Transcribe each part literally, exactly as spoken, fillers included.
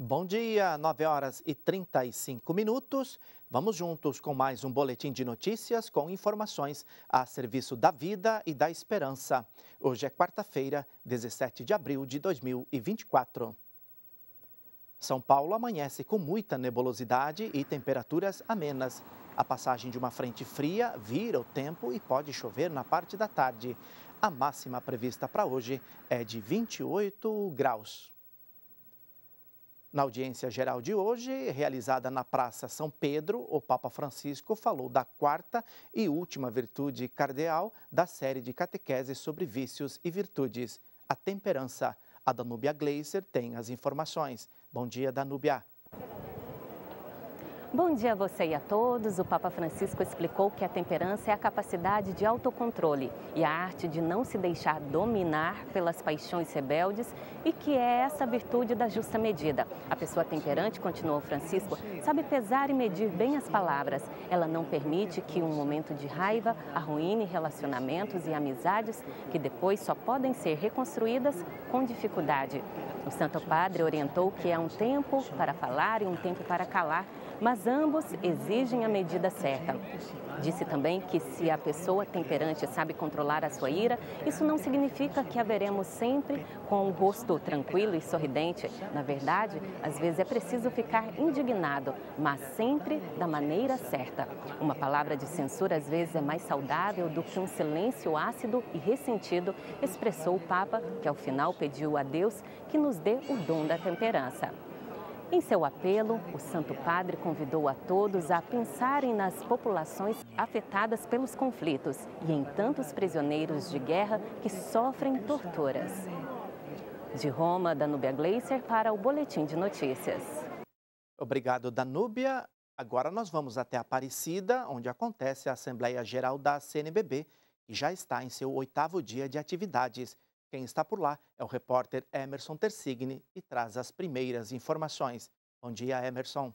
Bom dia, nove horas e trinta e cinco minutos. Vamos juntos com mais um boletim de notícias com informações a serviço da vida e da esperança. Hoje é quarta-feira, dezessete de abril de dois mil e vinte e quatro. São Paulo amanhece com muita nebulosidade e temperaturas amenas. A passagem de uma frente fria vira o tempo e pode chover na parte da tarde. A máxima prevista para hoje é de vinte e oito graus. Na audiência geral de hoje, realizada na Praça São Pedro, o Papa Francisco falou da quarta e última virtude cardeal da série de catequeses sobre vícios e virtudes, a temperança. A Danúbia Gleiser tem as informações. Bom dia, Danúbia. Bom dia a você e a todos. O Papa Francisco explicou que a temperança é a capacidade de autocontrole e a arte de não se deixar dominar pelas paixões rebeldes e que é essa virtude da justa medida. A pessoa temperante, continuou Francisco, sabe pesar e medir bem as palavras. Ela não permite que um momento de raiva arruine relacionamentos e amizades que depois só podem ser reconstruídas com dificuldade. O Santo Padre orientou que há um tempo para falar e um tempo para calar, mas ambos exigem a medida certa. Disse também que se a pessoa temperante sabe controlar a sua ira, isso não significa que a veremos sempre com o rosto tranquilo e sorridente. Na verdade, às vezes é preciso ficar indignado, mas sempre da maneira certa. Uma palavra de censura às vezes é mais saudável do que um silêncio ácido e ressentido, expressou o Papa, que ao final pediu a Deus que nos dê o dom da temperança. Em seu apelo, o Santo Padre convidou a todos a pensarem nas populações afetadas pelos conflitos e em tantos prisioneiros de guerra que sofrem torturas. De Roma, Danúbia Gleiser para o Boletim de Notícias. Obrigado, Danúbia. Agora nós vamos até Aparecida, onde acontece a Assembleia Geral da C N B B, que já está em seu oitavo dia de atividades. Quem está por lá é o repórter Emerson Tersigni e traz as primeiras informações. Bom dia, Emerson.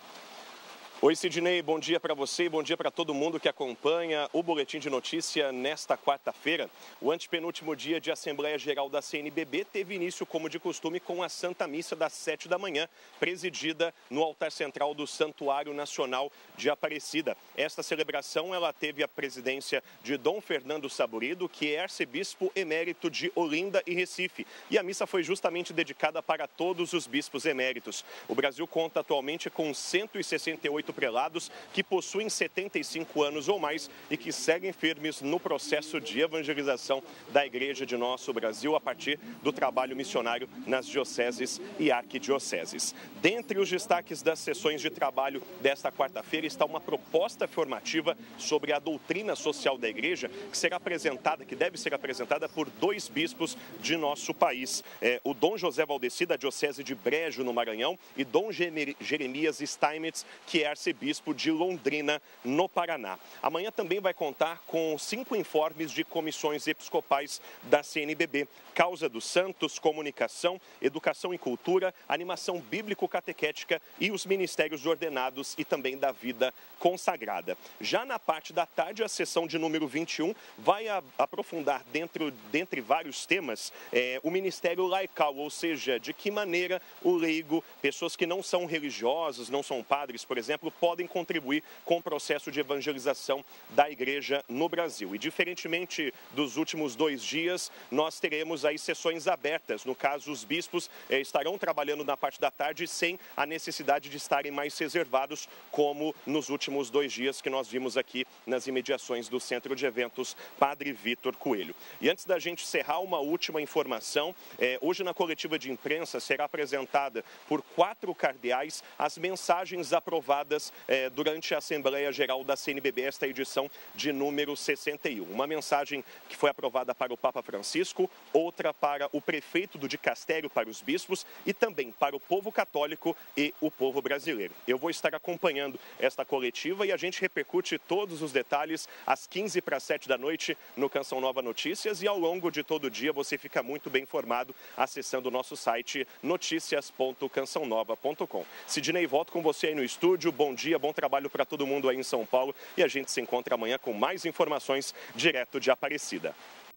Oi, Sidney, bom dia para você e bom dia para todo mundo que acompanha o Boletim de Notícia nesta quarta-feira. O antepenúltimo dia de Assembleia Geral da C N B B teve início, como de costume, com a Santa Missa das sete da manhã, presidida no altar central do Santuário Nacional de Aparecida. Esta celebração ela teve a presidência de Dom Fernando Saburido, que é arcebispo emérito de Olinda e Recife. E a missa foi justamente dedicada para todos os bispos eméritos. O Brasil conta atualmente com cento e sessenta e oito prelados que possuem setenta e cinco anos ou mais e que seguem firmes no processo de evangelização da Igreja de nosso Brasil a partir do trabalho missionário nas dioceses e arquidioceses. Dentre os destaques das sessões de trabalho desta quarta-feira está uma proposta formativa sobre a doutrina social da Igreja que será apresentada, que deve ser apresentada por dois bispos de nosso país. É, o Dom José Valdeci, da Diocese de Brejo, no Maranhão, e Dom Jeremias Steinmetz, que é arcebispo de Londrina, no Paraná. Amanhã também vai contar com cinco informes de comissões episcopais da C N B B. Causa dos Santos, Comunicação, Educação e Cultura, Animação Bíblico-Catequética e os Ministérios Ordenados e também da Vida Consagrada. Já na parte da tarde, a sessão de número vinte e um vai a, aprofundar dentro, dentre vários temas é, o Ministério Laical, ou seja, de que maneira o leigo, pessoas que não são religiosos, não são padres, por exemplo, podem contribuir com o processo de evangelização da Igreja no Brasil. E diferentemente dos últimos dois dias, nós teremos aí sessões abertas. No caso, os bispos eh, estarão trabalhando na parte da tarde sem a necessidade de estarem mais reservados, como nos últimos dois dias que nós vimos aqui nas imediações do Centro de Eventos Padre Vitor Coelho. E antes da gente encerrar, uma última informação. Eh, hoje, na coletiva de imprensa, será apresentada por quatro cardeais as mensagens aprovadas Eh, durante a Assembleia Geral da C N B B, esta edição de número sessenta e um. Uma mensagem que foi aprovada para o Papa Francisco, outra para o prefeito do dicastério para os bispos e também para o povo católico e o povo brasileiro. Eu vou estar acompanhando esta coletiva e a gente repercute todos os detalhes às quinze para as sete da noite no Canção Nova Notícias e ao longo de todo o dia você fica muito bem informado acessando o nosso site noticias ponto canção nova ponto com. Sidney, volto com você aí no estúdio. Bom dia, bom trabalho para todo mundo aí em São Paulo e a gente se encontra amanhã com mais informações direto de Aparecida.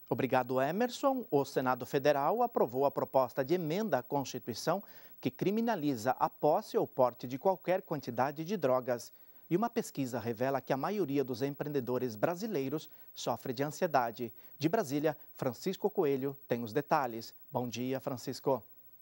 Obrigado, Emerson. O Senado Federal aprovou a proposta de emenda à Constituição que criminaliza a posse ou porte de qualquer quantidade de drogas. E uma pesquisa revela que a maioria dos empreendedores brasileiros sofre de ansiedade. De Brasília, Francisco Coelho tem os detalhes. Bom dia, Francisco.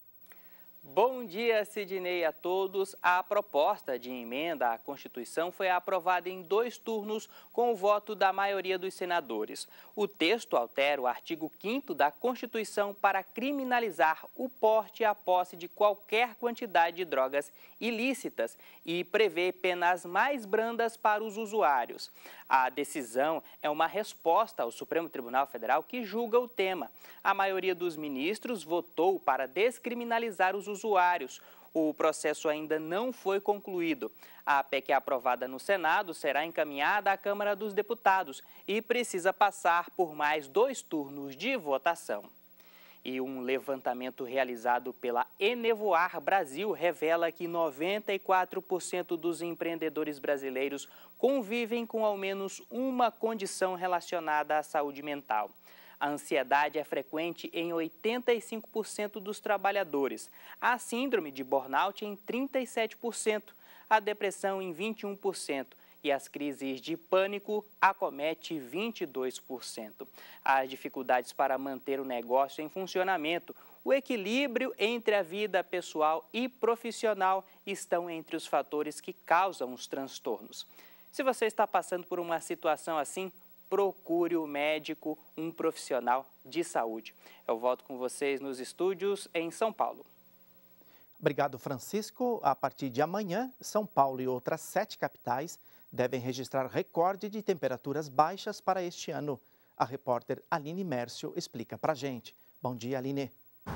Bom dia, Sidney, a todos. A proposta de emenda à Constituição foi aprovada em dois turnos com o voto da maioria dos senadores. O texto altera o artigo quinto da Constituição para criminalizar o porte e a posse de qualquer quantidade de drogas ilícitas e prevê penas mais brandas para os usuários. A decisão é uma resposta ao Supremo Tribunal Federal que julga o tema. A maioria dos ministros votou para descriminalizar os usuários. O processo ainda não foi concluído. A P E C aprovada no Senado será encaminhada à Câmara dos Deputados e precisa passar por mais dois turnos de votação. E um levantamento realizado pela Enevoar Brasil revela que noventa e quatro por cento dos empreendedores brasileiros convivem com ao menos uma condição relacionada à saúde mental. A ansiedade é frequente em oitenta e cinco por cento dos trabalhadores, a síndrome de burnout em trinta e sete por cento, a depressão em vinte e um por cento e as crises de pânico acomete vinte e dois por cento. As dificuldades para manter o negócio em funcionamento, o equilíbrio entre a vida pessoal e profissional estão entre os fatores que causam os transtornos. Se você está passando por uma situação assim, procure o médico, um profissional de saúde. Eu volto com vocês nos estúdios em São Paulo. Obrigado, Francisco. A partir de amanhã, São Paulo e outras sete capitais devem registrar recorde de temperaturas baixas para este ano. A repórter Aline Mércio explica para a gente. Bom dia, Aline.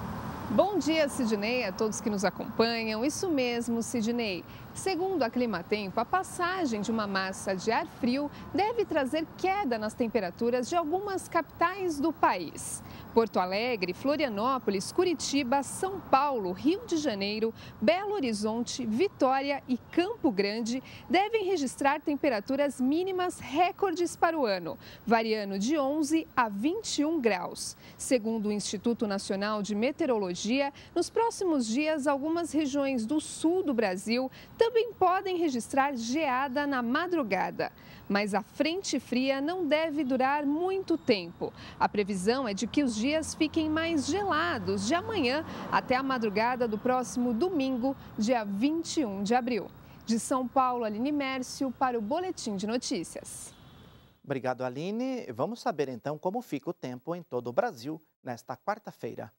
Bom dia, Sidney, a todos que nos acompanham. Isso mesmo, Sidney. Segundo a Climatempo, a passagem de uma massa de ar frio deve trazer queda nas temperaturas de algumas capitais do país. Porto Alegre, Florianópolis, Curitiba, São Paulo, Rio de Janeiro, Belo Horizonte, Vitória e Campo Grande devem registrar temperaturas mínimas recordes para o ano, variando de onze a vinte e um graus. Segundo o Instituto Nacional de Meteorologia, nos próximos dias, algumas regiões do sul do Brasil também podem registrar geada na madrugada. Mas a frente fria não deve durar muito tempo. A previsão é de que os dias fiquem mais gelados de amanhã até a madrugada do próximo domingo, dia vinte e um de abril. De São Paulo, Aline Mércio, para o Boletim de Notícias. Obrigado, Aline. Vamos saber então como fica o tempo em todo o Brasil nesta quarta-feira.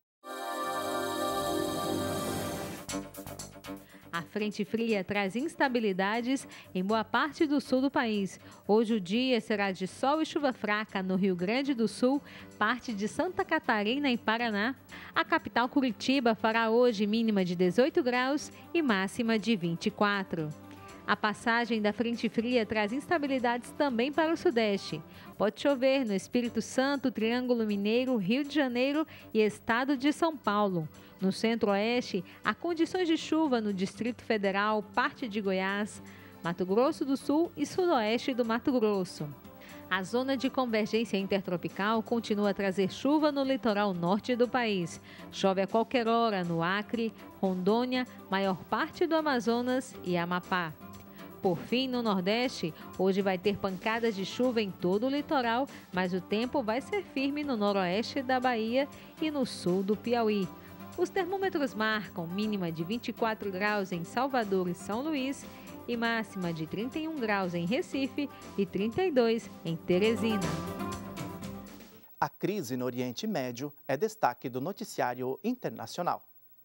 A frente fria traz instabilidades em boa parte do sul do país. Hoje o dia será de sol e chuva fraca no Rio Grande do Sul, parte de Santa Catarina e Paraná. A capital Curitiba fará hoje mínima de dezoito graus e máxima de vinte e quatro. A passagem da frente fria traz instabilidades também para o sudeste. Pode chover no Espírito Santo, Triângulo Mineiro, Rio de Janeiro e estado de São Paulo. No centro-oeste, há condições de chuva no Distrito Federal, parte de Goiás, Mato Grosso do Sul e sudoeste do Mato Grosso. A zona de convergência intertropical continua a trazer chuva no litoral norte do país. Chove a qualquer hora no Acre, Rondônia, maior parte do Amazonas e Amapá. Por fim, no Nordeste, hoje vai ter pancadas de chuva em todo o litoral, mas o tempo vai ser firme no noroeste da Bahia e no sul do Piauí. Os termômetros marcam mínima de vinte e quatro graus em Salvador e São Luís e máxima de trinta e um graus em Recife e trinta e dois em Teresina. A crise no Oriente Médio é destaque do noticiário internacional.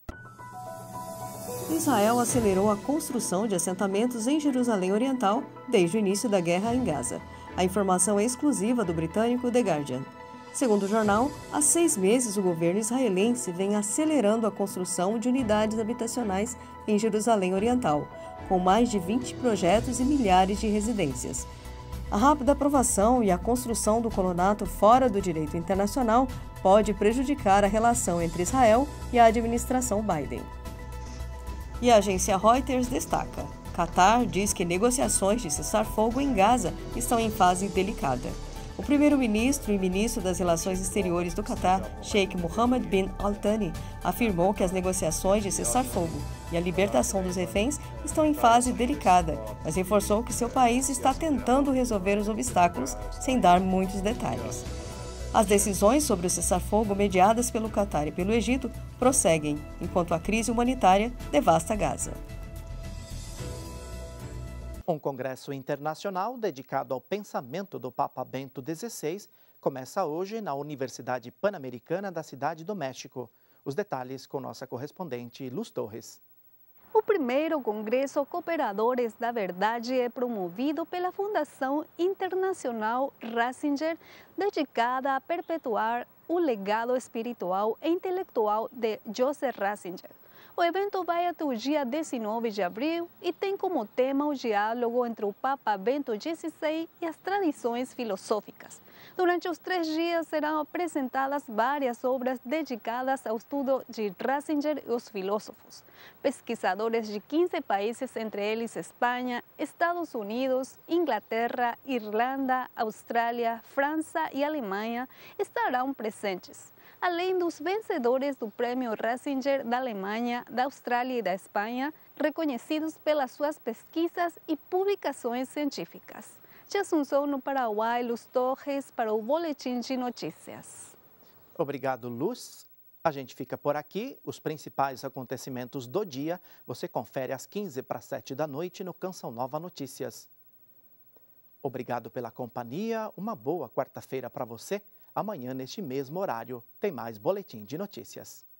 Israel acelerou a construção de assentamentos em Jerusalém Oriental desde o início da guerra em Gaza. A informação é exclusiva do britânico The Guardian. Segundo o jornal, há seis meses o governo israelense vem acelerando a construção de unidades habitacionais em Jerusalém Oriental, com mais de vinte projetos e milhares de residências. A rápida aprovação e a construção do colonato fora do direito internacional pode prejudicar a relação entre Israel e a administração Biden. E a agência Reuters destaca: Catar diz que negociações de cessar-fogo em Gaza estão em fase delicada. O primeiro-ministro e ministro das Relações Exteriores do Catar, Sheikh Mohammed bin Al Thani, afirmou que as negociações de cessar-fogo e a libertação dos reféns estão em fase delicada, mas reforçou que seu país está tentando resolver os obstáculos sem dar muitos detalhes. As decisões sobre o cessar-fogo mediadas pelo Catar e pelo Egito prosseguem, enquanto a crise humanitária devasta Gaza. Um congresso internacional dedicado ao pensamento do Papa Bento dezesseis começa hoje na Universidade Pan-Americana da Cidade do México. Os detalhes com nossa correspondente Luz Torres. O primeiro Congresso Cooperadores da Verdade é promovido pela Fundação Internacional Ratzinger, dedicada a perpetuar o legado espiritual e intelectual de Joseph Ratzinger. O evento vai até o dia dezenove de abril e tem como tema o diálogo entre o Papa Bento dezesseis e as tradições filosóficas. Durante os três dias serão apresentadas várias obras dedicadas ao estudo de Ratzinger e os filósofos. Pesquisadores de quinze países, entre eles Espanha, Estados Unidos, Inglaterra, Irlanda, Austrália, França e Alemanha, estarão presentes. Além dos vencedores do Prêmio Ratzinger da Alemanha, da Austrália e da Espanha, reconhecidos pelas suas pesquisas e publicações científicas. De Assunção, no Paraguai, Luz Torres, para o Boletim de Notícias. Obrigado, Luz. A gente fica por aqui. Os principais acontecimentos do dia você confere às quinze para as sete da noite no Canção Nova Notícias. Obrigado pela companhia. Uma boa quarta-feira para você. Amanhã, neste mesmo horário, tem mais Boletim de Notícias.